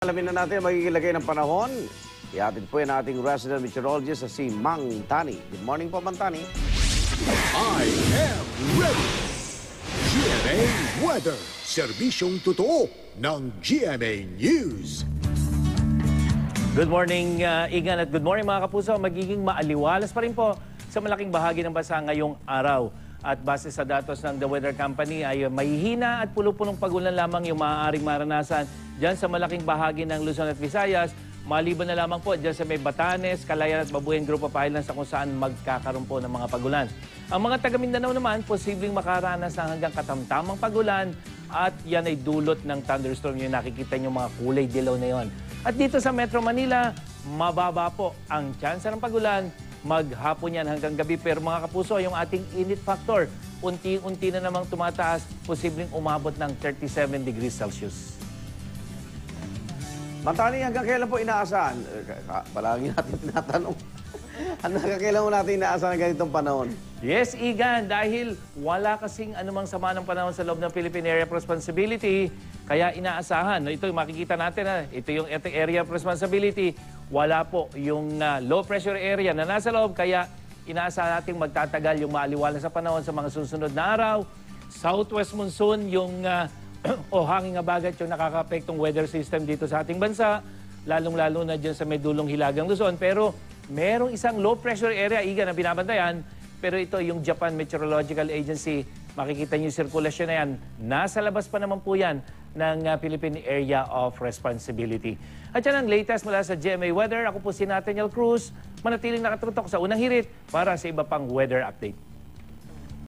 Alamin na natin ang magiging lagay ng panahon. Ihatid po yan ating resident meteorologist si Mang Tani. Good morning po, Mang Tani. I am ready! GMA Weather, serbisyong totoo ng GMA News. Good morning, Igan, at good morning mga kapuso. Magiging maaliwalas pa rin po sa malaking bahagi ng bansa ngayong araw. At base sa datos ng The Weather Company ay mahihina at pulo-pulong pagulan lamang yung maaaring maranasan dyan sa malaking bahagi ng Luzon at Visayas. Maliban na lamang po dyan sa may Batanes, Calayan at Babuyan Group of Islands kung saan magkakaroon po ng mga pagulan. Ang mga taga Mindanao naman, posibleng makaranas ng hanggang katamtamang pagulan at yan ay dulot ng thunderstorm yung nakikita nyo mga kulay dilaw na yon. At dito sa Metro Manila, mababa po ang tsansa ng pagulan. Maghapon yan hanggang gabi. Pero mga kapuso, yung ating init factor, unti-unti na namang tumataas, posibleng umabot ng 37 degrees Celsius. Mang Tani, hanggang kailan po inaasahan? Palagi natin tinatanong. Hanggang kailan po natin inaasahan ng ganitong panahon? Yes, Igan, dahil wala kasing anumang sama ng panahon sa loob ng Philippine Area of Responsibility, kaya inaasahan. Ito yung makikita natin, ito yung Area of Responsibility. Wala po yung low pressure area na nasa loob, kaya inaasahan natin magtatagal yung maaliwalas sa panahon sa mga susunod na araw. Southwest monsoon, yung o hanging habagat yung nakaka-apektong weather system dito sa ating bansa, lalong-lalo na dyan sa may dulong Hilagang Luzon. Pero merong isang low pressure area, Igan, na binabantayan. Pero ito yung Japan Meteorological Agency, makikita niyo yung sirkulasyon na yan. Nasa labas pa naman po yan ng Philippine Area of Responsibility. At yan ang latest mula sa GMA Weather. Ako po si Nathaniel Cruz, manatiling nakatutok sa unang hirit para sa iba pang weather update.